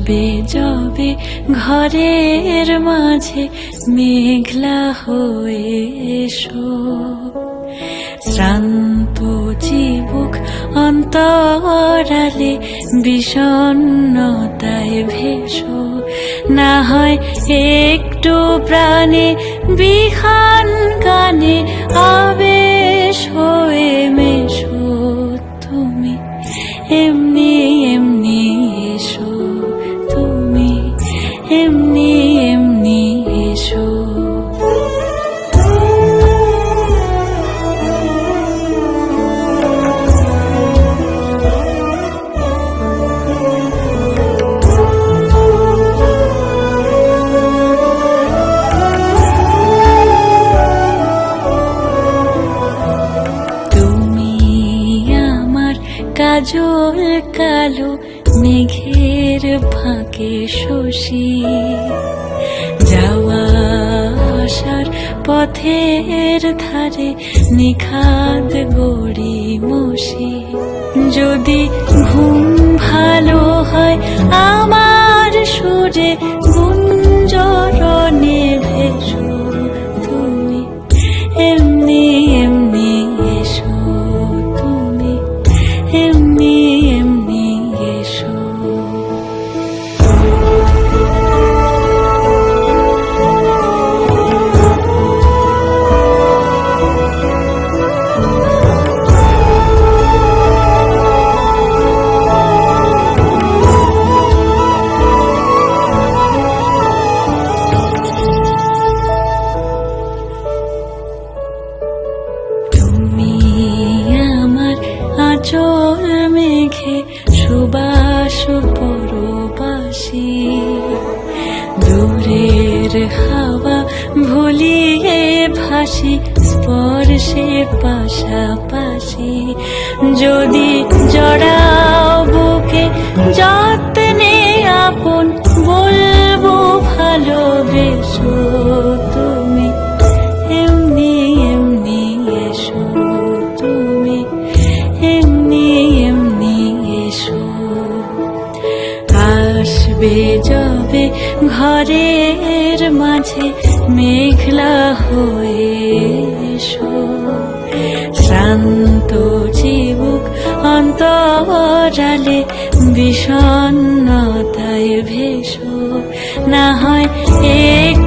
আসবে যবে ঘরের মাঝে মেঘলা হয়ে এসো, শ্রান্ত চিবুক অন্তরালে বিষণ্ণতায় ভেসো, না হয় একটু প্রাণে বিহান গানে আবেশ হয়ে মেশো। তুমি এমনি এমনি এসো, তুমি এমনি এমনি এসো। কাজল কালো মেঘের ফাঁকে শশী, যাওয়া আসার পথের ধারে নিখাদ গড়ি মশি। যদি ঘুম ভালো হয় আমার সুরে গুঞ্জরণে ভেসো, তুমি এমনি এমনি এসো, তুমি এমনি এমনি এসো। তুমি আমার আঁচল মেঘে সুবাস পরবাসী, দূরের হাওয়া ভুলিয়ে ভাসি স্পর্শে পাশাপাশি। যদি জড়াও বুকে যত্নে আপন বলবো ভালোবেসো, তুমি এমনি এমনি এসো, তুমি এমনি এমনি এসো। আসবে যবে ঘরের মাঝে মেঘলা হয়ে এসো, শ্রান্ত চিবুক অন্তরালে বিষণ্ণতায় ভেসো, না হয়